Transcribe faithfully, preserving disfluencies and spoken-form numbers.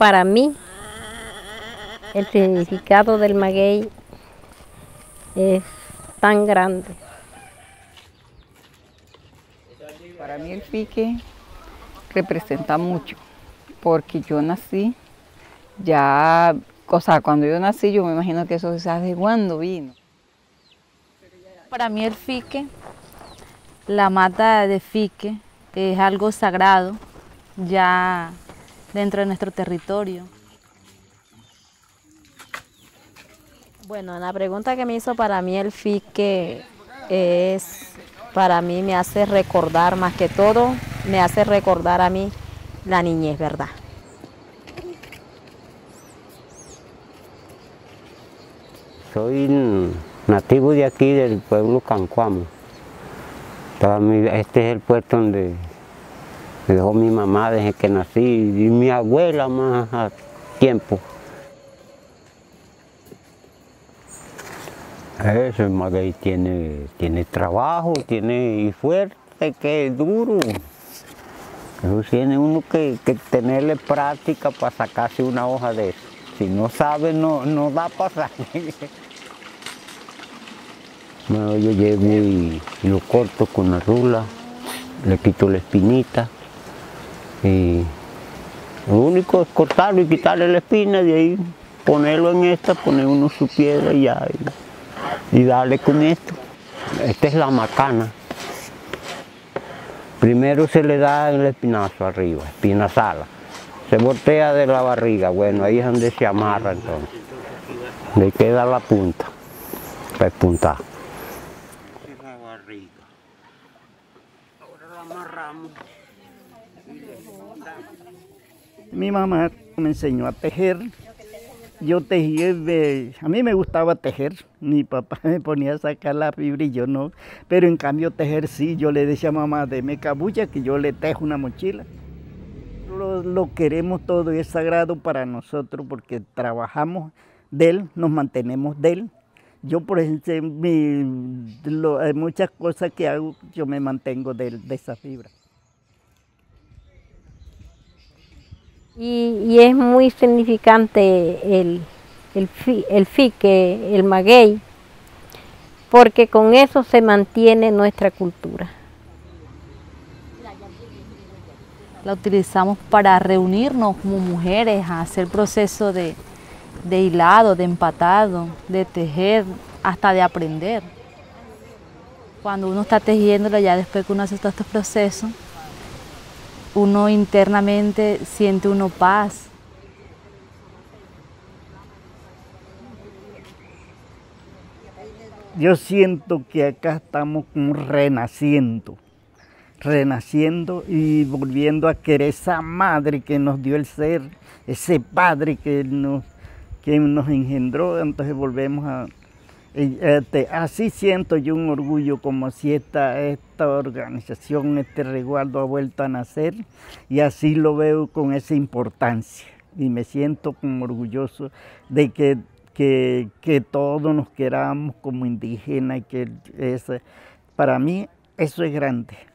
Para mí, el significado del maguey es tan grande. Para mí el fique representa mucho, porque yo nací ya, o sea, cuando yo nací yo me imagino que eso ¿sabes cuándo vino? Para mí el fique, la mata de fique, es algo sagrado ya dentro de nuestro territorio. Bueno, la pregunta que me hizo, para mí el fique es, para mí me hace recordar, más que todo, me hace recordar a mí la niñez, ¿verdad? Soy nativo de aquí, del pueblo Cancuamo. Este es el puesto donde me dejó mi mamá desde que nací y mi abuela más a tiempo. Ese maguey tiene, tiene trabajo, tiene y fuerte, que es duro. Eso tiene uno que, que tenerle práctica para sacarse una hoja de eso. Si no sabe, no, no da para salir. Bueno, yo llego y, y lo corto con la rula, le quito la espinita y lo único es cortarlo y quitarle la espina, de ahí ponerlo en esta, poner uno su piedra y ya. Y, y darle con esto. Esta es la macana. Primero se le da el espinazo arriba, espinazala. Se voltea de la barriga, bueno, ahí es donde se amarra entonces. Le queda la punta, para espuntar. Esa es la barriga. Ahora la amarramos. Mi mamá me enseñó a tejer. Yo tejía, a mí me gustaba tejer, mi papá me ponía a sacar la fibra y yo no, pero en cambio tejer sí, yo le decía a mamá, deme cabulla que yo le tejo una mochila. Lo, lo queremos todo y es sagrado para nosotros porque trabajamos de él, nos mantenemos de él. Yo por ejemplo, mi, lo, hay muchas cosas que hago, yo me mantengo de, de esa fibra. Y, y es muy significante el, el, fi, el fique, el maguey, porque con eso se mantiene nuestra cultura. La utilizamos para reunirnos como mujeres, a hacer proceso de, de hilado, de empatado, de tejer, hasta de aprender. Cuando uno está tejiéndolo, ya después que uno hace todos estos procesos, uno internamente siente uno paz. Yo siento que acá estamos como renaciendo, renaciendo y volviendo a querer esa madre que nos dio el ser, ese padre que nos, que nos engendró, entonces volvemos a... Este, así siento yo un orgullo como si esta, esta organización, este resguardo ha vuelto a nacer y así lo veo con esa importancia y me siento como orgulloso de que, que, que todos nos queramos como indígenas y que es, para mí eso es grande.